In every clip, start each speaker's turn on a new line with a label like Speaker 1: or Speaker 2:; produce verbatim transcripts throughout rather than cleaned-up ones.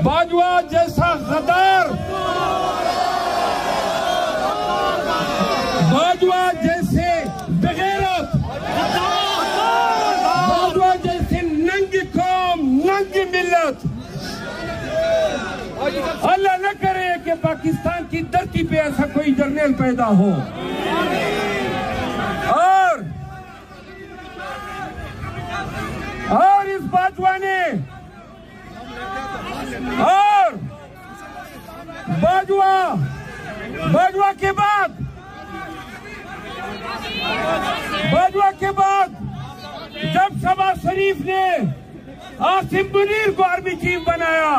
Speaker 1: बाजवा जैसा गद्दार, बाजवा जैसे बेगैरत, बाजवा जैसे नंगी कौम, नंगी मिल्लत, अल्लाह न करे कि पाकिस्तान की धरती पे ऐसा कोई जर्नल पैदा हो। और और इस बाजवा ने और बाजवा बाजवा के बाद बाजवा के बाद जब शहबाज शरीफ ने आसिम मुनीर को आर्मी चीफ बनाया,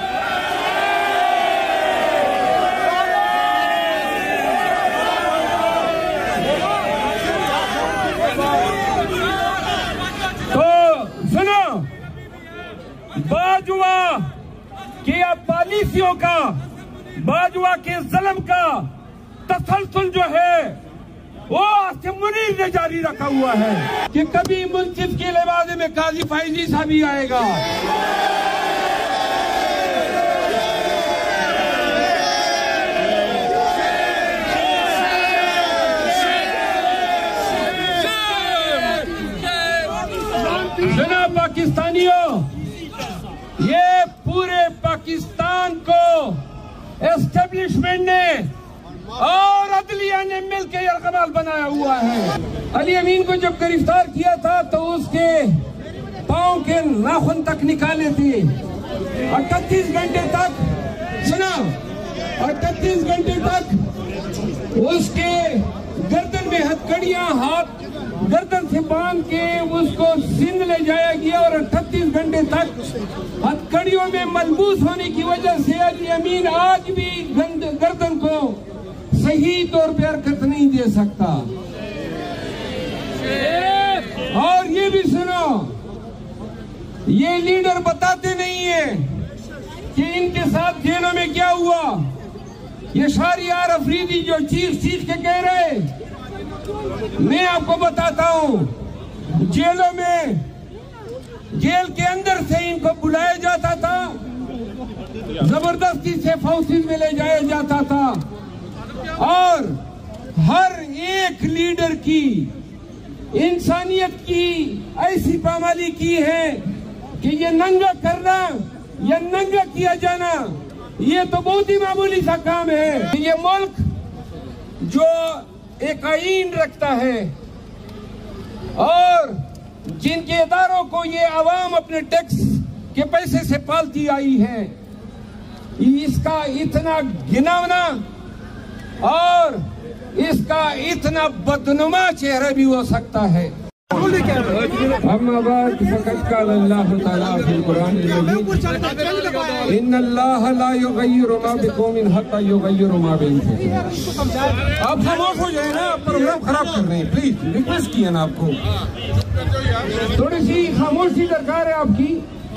Speaker 1: तो सुनो, बाजवा की पॉलिसियों का, बाजवा के जुल्म का तसलसल जो है वो आसिम मुनीर ने जारी रखा हुआ है कि कभी मुंसिफ के लिबास में काजी फैजी सा भी आएगा। सुना पाकिस्तानियों, ये पूरे पाकिस्तान को एस्टेब्लिशमेंट ने और अदलिया ने मिलकर यरगमाल बनाया हुआ है। अली अमीन को जब गिरफ्तार किया था तो उसके पांव के नाखून तक निकाले थे। अड़तीस घंटे तक सुना, अड़तीस घंटे तक उसके गर्दन में हथकड़ियां, हाथ गर्दन से बांध के उसको सिंध ले जाया गया और अड़तीस घंटे तक हथकड़ियों में मलबूस होने की वजह से अली अमीन आज भी गर्दन को सही तौर पर हरकत नहीं दे सकता। और ये भी सुनो, ये लीडर बताते नहीं है कि इनके साथ जेलों में क्या हुआ। ये शाहरियार अफरीदी जो चीख चीख के कह रहे, मैं आपको बताता हूँ, जेलों में, जेल के अंदर से इनको बुलाया जाता था, जबरदस्ती से फौजी में ले जाया जाता था और हर एक लीडर की इंसानियत की ऐसी पामाली की है कि ये नंगा करना या नंगा किया जाना ये तो बहुत ही मामूली सा काम है। ये मुल्क जो एक आईन रखता है और जिनके इदारों को ये आवाम अपने टैक्स के पैसे से पालती आई है, इसका इतना घिनौना और इसका इतना बदनुमा चेहरा भी हो सकता है। आप खामोश हो जाए ना, प्रोग्राम खराब कर रहे हैं, प्लीज रिक्वेस्ट किया ना आपको, थोड़ी सी खामोशी दरकार है आपकी।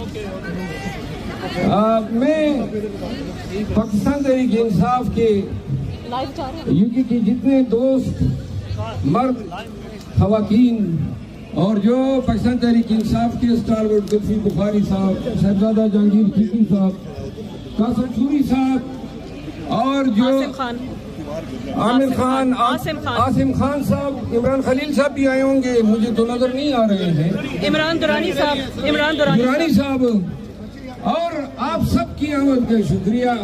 Speaker 1: आ, मैं पाकिस्तान तहरीक इंसाफ के यूके के जितने दोस्त, मर्द, खवातीन और जो पाकिस्तान तहरीक इंसाफ के स्टारवर्ड गुल्फी बुखारी साहब, शहजादा जहांगीर खीकी साहब, कासम शूरी साहब और जो आसिम खान, आमिर खान, आसिम खान, आसिम खान साहब, इमरान खलील साहब भी आए होंगे, मुझे तो नजर नहीं आ रहे हैं, इमरान दुरानी साहब, इमरान दुरानी साहब, और आप सब की आमद का शुक्रिया।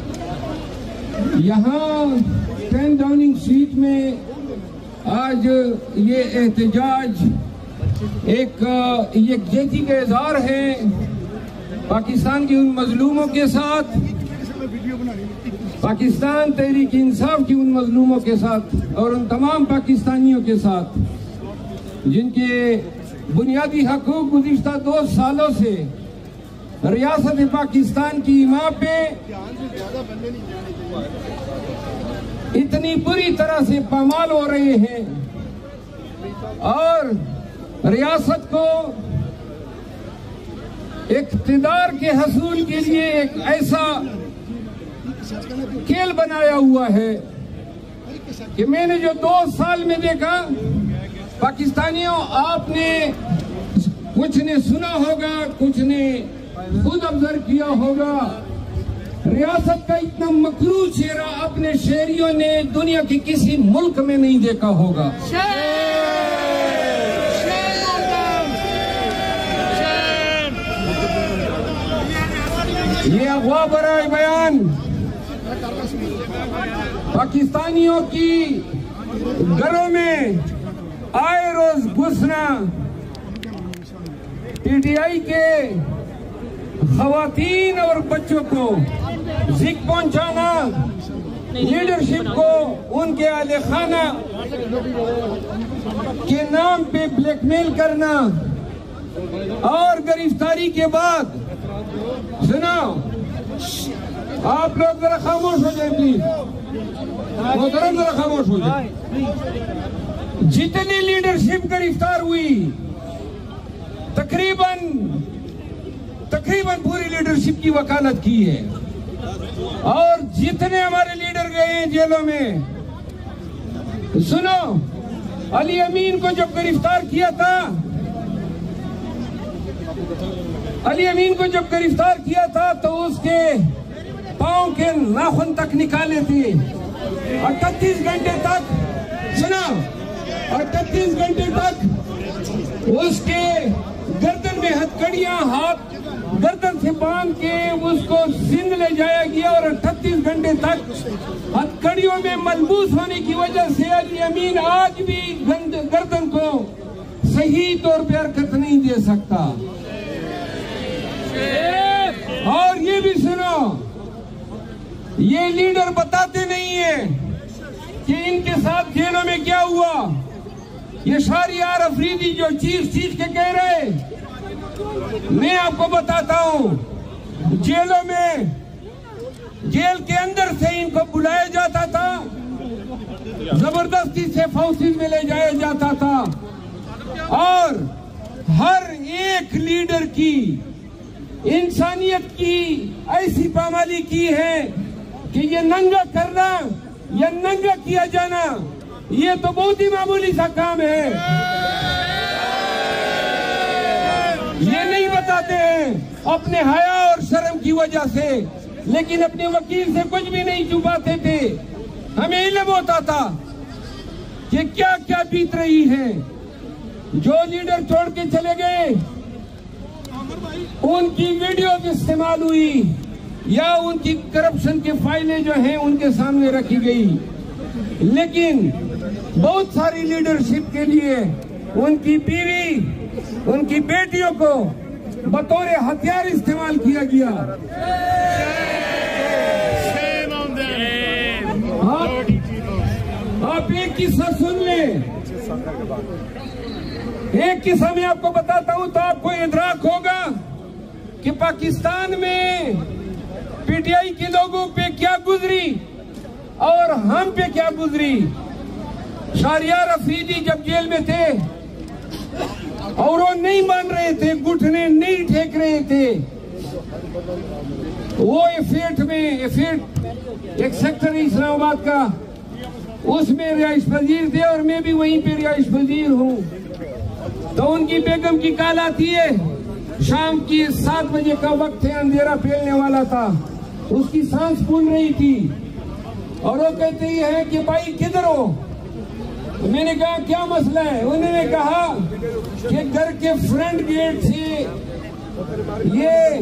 Speaker 1: यहाँ टेन डाउनिंग स्ट्रीट में आज ये एहतजाज एक यकजहती का इजहार है पाकिस्तान के उन मजलूमों के साथ, पाकिस्तान तहरीक इंसाफ की उन मजलूमों के साथ और उन तमाम पाकिस्तानियों के साथ जिनके बुनियादी हकूक गुज़िश्ता दो सालों से रियासत पाकिस्तान की इमा पे इतनी बुरी तरह से पामाल हो रहे हैं और रियासत को इक़्तिदार के हसूल के लिए एक ऐसा खेल बनाया हुआ है कि मैंने जो दो साल में देखा, पाकिस्तानियों आपने कुछ ने सुना होगा, कुछ ने खुद ऑब्जर्व किया होगा रियासत का इतना मकरू चेहरा अपने शहरियों ने दुनिया के किसी मुल्क में नहीं देखा होगा। ये अगवा भरा बयान पाकिस्तानियों की घरों में आए रोज घुसना, पीटीआई के खवातीन और बच्चों को जिक पहुंचाना, लीडरशिप को उनके आले खाना के नाम पे ब्लैकमेल करना और गिरफ्तारी के बाद सुनो, आप लोग जरा खामोश हो जाए प्लीज, वो जरा जरा खामोश हो जाए। जितनी लीडरशिप गिरफ्तार हुई तकरीबन तकरीबन पूरी लीडरशिप की वकालत की है, और जितने हमारे लीडर गए हैं जेलों में, सुनो, अली अमीन को जब गिरफ्तार किया था, अली अमीन को जब गिरफ्तार किया था तो उसके पांव के नाखून तक निकाले थे। अड़तीस घंटे तक सुना, अड़तीस घंटे तक उसके गर्दन में हथकड़ियां हाथ गर्दन से बांध के उसको सिंध ले जाया गया, और अड़तीस घंटे तक हथकड़ियों में मलबूस होने की वजह से अली अमीन आज भी गर्दन को सही तौर पर हरकत नहीं दे सकता। और ये भी सुनो, ये लीडर बताते नहीं है कि इनके साथ जेलों में क्या हुआ। ये शहरियार अफरीदी जो चीख चीख के कह रहे, मैं आपको बताता हूं, जेलों में जेल के अंदर से इनको बुलाया जाता था, जबरदस्ती से फौजी में ले जाया जाता था, और हर एक लीडर की इंसानियत की ऐसी पामाली की है कि ये नंगा करना या नंगा किया जाना ये तो बहुत ही मामूली सा काम है। ये नहीं बताते हैं अपने हया और शर्म की वजह से, लेकिन अपने वकील से कुछ भी नहीं छुपाते थे। हमें इल्म होता था कि क्या क्या बीत रही है। जो लीडर छोड़ के चले गए उनकी वीडियो इस्तेमाल हुई या उनकी करप्शन की फाइलें जो हैं उनके सामने रखी गई, लेकिन बहुत सारी लीडरशिप के लिए उनकी बीवी, उनकी बेटियों को बतौर हथियार इस्तेमाल किया गया। आप, आप एक किस्सा सुन लें, एक किस्सा मैं आपको बताता हूं तो आपको इदराक होगा कि पाकिस्तान में पीटीआई के लोगों पे क्या गुजरी और हम पे क्या गुजरी। शहरियार अफरीदी जब जेल में थे और वो नहीं मान रहे थे, घुटने नहीं ठेक रहे थे, वो एफेट में एफेट एक सेक्टर है इस्लामाबाद का, उसमें रिहाइश पजीर थे और मैं भी वहीं पे रिहाइश पजीर हूँ। तो उनकी बेगम की कॉल आती है, शाम की सात बजे का वक्त है, अंधेरा फैलने वाला था, उसकी सांस फूल रही थी और वो कहते हैं कि भाई किधर हो। तो मैंने कहा क्या मसला है। उन्होंने कहा कि घर के फ्रंट गेट से ये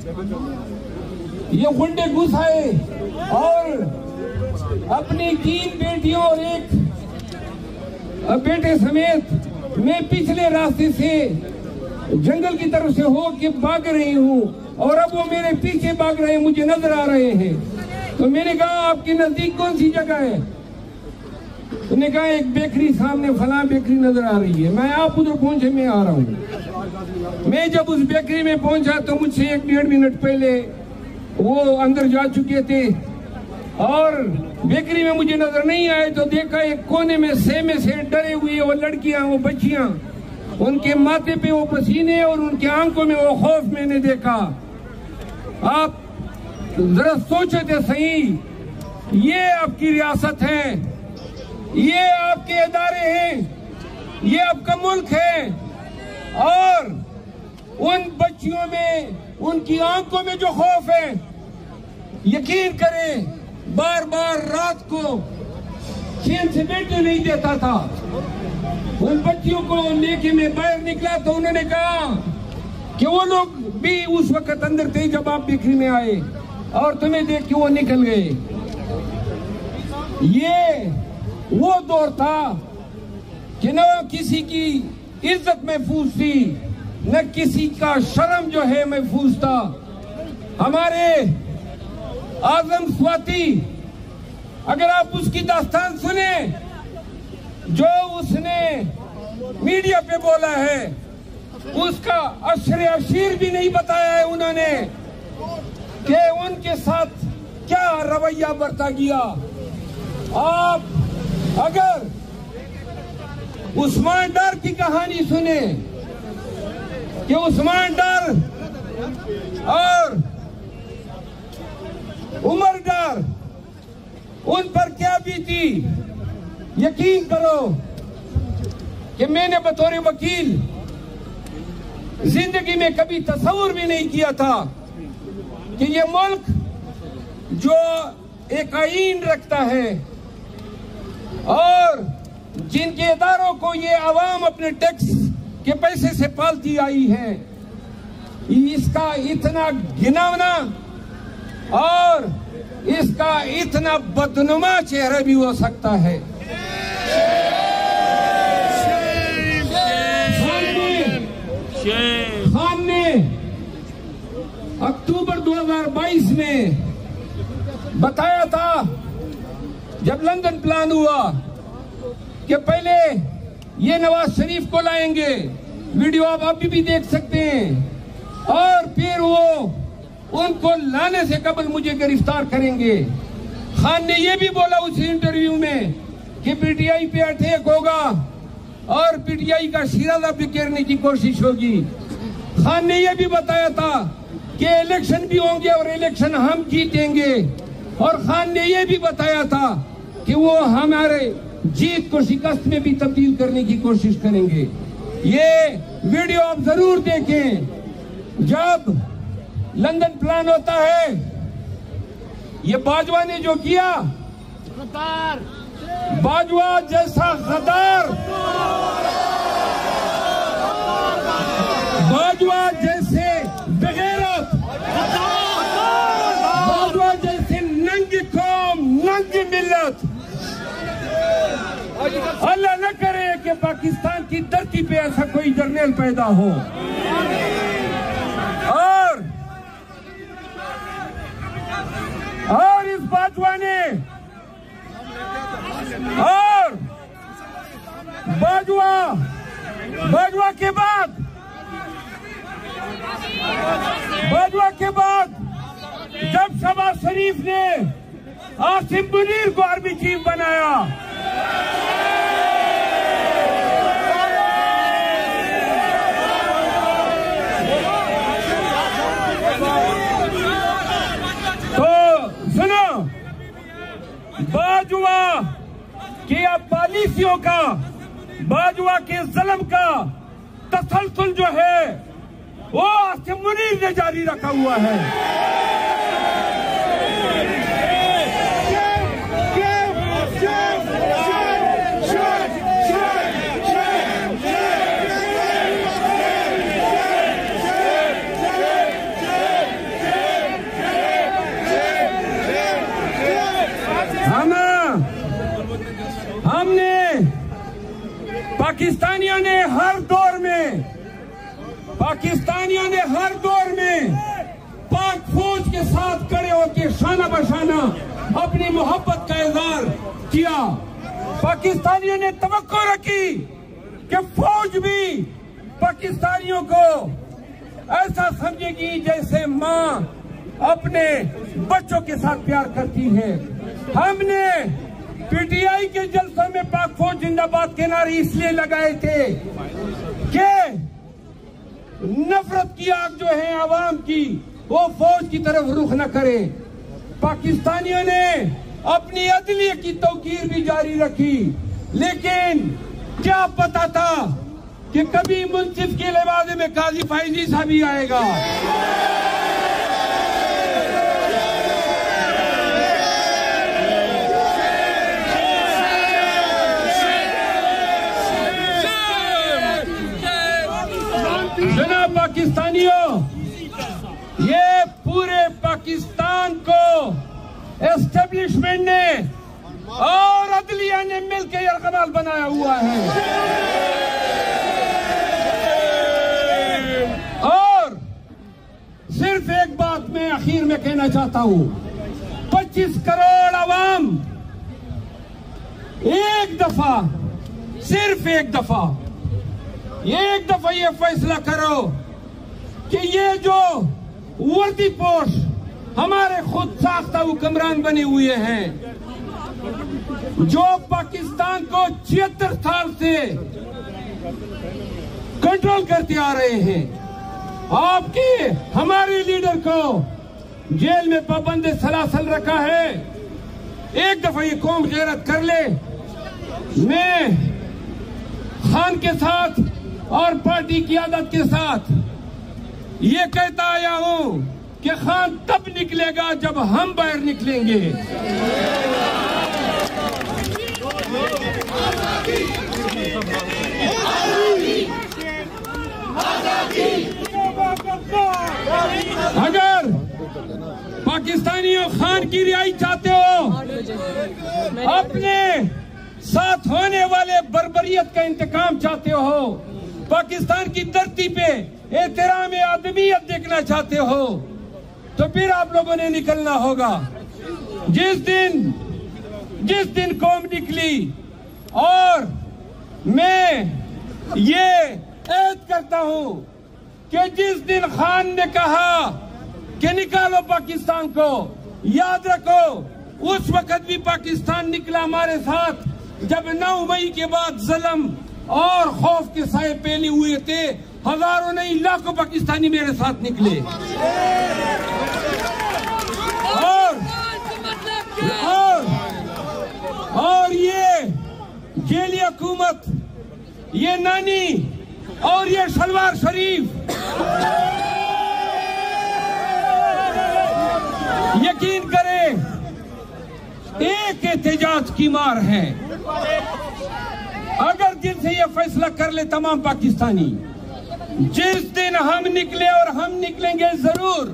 Speaker 1: ये गुंडे घुस आए और अपनी तीन बेटियों और एक बेटे समेत मैं पिछले रास्ते से जंगल की तरफ से हो के भाग रही हूँ और अब वो मेरे पीछे भाग रहे हैं, मुझे नजर आ रहे हैं। तो मैंने कहा आपके नजदीक कौन सी जगह है। उन्होंने कहा एक बेकरी सामने, फला बेकरी नजर आ रही है। मैं आप उधर पहुंचे, मैं आ रहा हूँ। मैं जब उस बेकरी में पहुंचा तो मुझसे एक डेढ़ मिनट पहले वो अंदर जा चुके थे और बेकरी में मुझे नजर नहीं आए तो देखा एक कोने में सेमे से डरे हुए वो लड़कियां, वो बच्चियां, उनके माथे पे वो पसीने और उनके आंखों में वो खौफ मैंने देखा। आप जरा सोचे थे सही, ये आपकी रियासत है, ये आपके इदारे हैं, ये आपका मुल्क है, और उन बच्चियों में, उनकी आंखों में जो खौफ है यकीन करें बार बार रात को चैन से बैठने नहीं देता था। उन बच्चियों को लेके मैं बाहर निकला तो उन्होंने कहा कि वो लोग भी उस वक्त अंदर थे जब आप बिक्री में आए और तुम्हें देख के वो निकल गए। ये वो दौर था कि न किसी की इज्जत महफूज थी, न किसी का शर्म जो है महफूज था। हमारे आजम स्वाति, अगर आप उसकी दास्तान सुने जो उसने मीडिया पे बोला है, उसका अशरे अशीर भी नहीं बताया है उन्होंने कि उनके साथ क्या रवैया बरता गया। आप अगर उस्मान डार की कहानी सुने कि उस्मान डार और उमर डार उन पर क्या बीती, यकीन करो कि मैंने बतौर वकील जिंदगी में कभी तस्वुर भी नहीं किया था कि ये मुल्क जो एक आईन रखता है और जिनके इदारों को ये आवाम अपने टैक्स के पैसे से पालती आई है, इसका इतना घिनौना और इसका इतना बदनुमा चेहरा भी हो सकता है। खान ने अक्टूबर दो हज़ार बाईस में बताया था जब लंदन प्लान हुआ कि पहले ये नवाज शरीफ को लाएंगे, वीडियो आप अभी भी देख सकते हैं, और फिर वो उनको लाने से कबल मुझे गिरफ्तार करेंगे। खान ने ये भी बोला उस इंटरव्यू में कि पीटीआई पे अटैक होगा और पीटीआई का शिराजा बिखेरने की कोशिश होगी। खान ने यह भी बताया था कि इलेक्शन भी होंगे और इलेक्शन हम जीतेंगे, और खान ने यह भी बताया था कि वो हमारे जीत को शिकस्त में भी तब्दील करने की कोशिश करेंगे। ये वीडियो आप जरूर देखें। जब लंदन प्लान होता है, ये बाजवा ने जो किया, बाजवा जैसा गद्दार, बाजवा जैसे बेगैरत, बाजवा जैसे नंगी कौम, नंगी मिल्लत, अल्लाह न करे कि पाकिस्तान की धरती पे ऐसा कोई जर्नल पैदा हो। और और इस बाजवा ने और बाजवा बाजवा के बाद बाजवा के बाद जब शहबाज शरीफ ने आसिम मुनीर को आर्मी चीफ बनाया, तो सुनो, बाजवा की पॉलिसियों का, बाजवा के जुल्म का तसलसल जो है वो आसिम मुनीर ने जारी रखा हुआ है। हम हमने पाकिस्तानियों ने हर दौर में पाकिस्तानियों ने हर दौर में पाक फौज के साथ खड़े होकर शाना बशाना अपनी मोहब्बत का इजहार किया। पाकिस्तानियों ने तवक्को रखी कि फौज भी पाकिस्तानियों को ऐसा समझेगी जैसे माँ अपने बच्चों के साथ प्यार करती है। हमने पीटीआई के जलसों में पाक फौज जिंदाबाद के नारे इसलिए लगाए थे कि नफरत की आग जो है आवाम की, वो फौज की तरफ रुख न करे। पाकिस्तानियों ने अपनी अदलिया की तौकीर भी जारी रखी, लेकिन क्या पता था कि कभी मुंसिफ के लिबासे में काजी फाइजी साहब भी आएगा। पाकिस्तान को एस्टेब्लिशमेंट ने और अदलिया ने मिलकर यरगमाल बनाया हुआ है। और सिर्फ एक बात मैं आखिर में कहना चाहता हूं, पच्चीस करोड़ अवाम एक दफा, सिर्फ एक दफा, एक दफा ये फैसला करो कि ये जो वर्दी पोस्ट हमारे खुद साख्ता हुक्मरान बने हुए हैं, जो पाकिस्तान को छिहत्तर साल से कंट्रोल करते आ रहे हैं, आपके हमारे लीडर को जेल में पाबंद सलासल रखा है। एक दफा ये कौम गैरत कर ले। मैं खान के साथ और पार्टी की आदत के साथ ये कहता आया हूं कि खान तब निकलेगा जब हम बाहर निकलेंगे। अगर पाकिस्तानियों खान की रिहाई चाहते हो, अपने साथ होने वाले बर्बरियत का इंतकाम चाहते हो, पाकिस्तान की धरती पे एहतराम आदमियत देखना चाहते हो, तो फिर आप लोगों ने निकलना होगा। जिस दिन जिस दिन कौम निकली, और मैं ये ऐद करता हूं कि जिस दिन खान ने कहा कि निकालो पाकिस्तान को, याद रखो उस वक्त भी पाकिस्तान निकला हमारे साथ, जब नौ मई के बाद जुल्म और खौफ के साए फैले हुए थे। हजारों नहीं लाखों पाकिस्तानी मेरे साथ निकले। और और, और ये जेली हुकूमत, ये नानी और ये शलवार शरीफ, यकीन करें एक एहतजाज की मार है। अगर दिल से यह फैसला कर ले तमाम पाकिस्तानी, जिस दिन हम निकले, और हम निकलेंगे जरूर,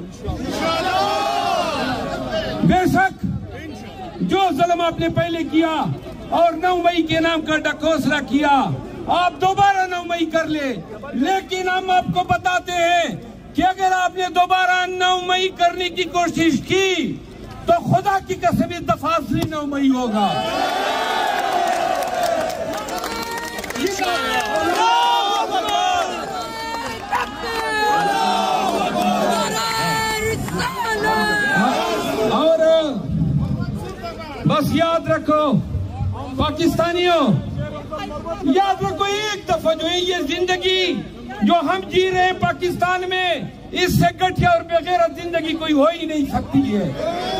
Speaker 1: बेशक जो जुल्म आपने पहले किया और नौ मई के नाम का डकोसला किया, आप दोबारा नौ मई कर ले। लेकिन हम आपको बताते हैं कि अगर आपने दोबारा नौ मई करने की कोशिश की तो खुदा की कसम इस दफा असली नौ मई होगा। और बस याद रखो पाकिस्तानियों, याद रखो एक दफा जो है ये जिंदगी जो हम जी रहे हैं पाकिस्तान में, इससे घटिया और बेगैरत जिंदगी कोई हो ही नहीं सकती है।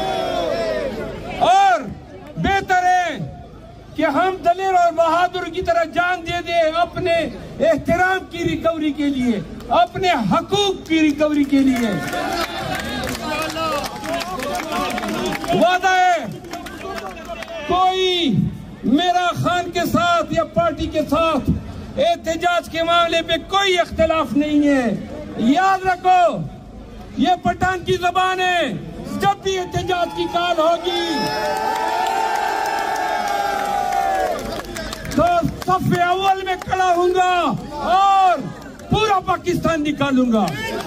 Speaker 1: और बेहतर है कि हम दलेर और बहादुर की तरह जान दे दें अपने एहतराम की रिकवरी के लिए, अपने हकूक की रिकवरी के लिए। वादा है, कोई मेरा खान के साथ या पार्टी के साथ एहतजाज के मामले पे कोई इख्तिलाफ नहीं है। याद रखो ये पठान की जबान है, जब भी एहतजाज की कॉल होगी तो सफ़े अव्वल में खड़ा हूंगा और पूरा पाकिस्तान निकालूंगा।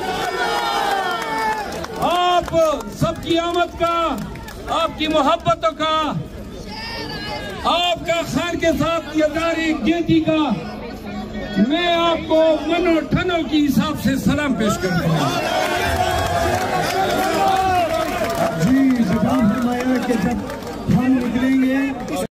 Speaker 1: आप सबकी आमद का, आपकी मोहब्बतों का, आपका खान के साथ यदारी गेती का मैं आपको मनो ठनो की हिसाब से सलाम पेश करता हूँ।
Speaker 2: जी, जब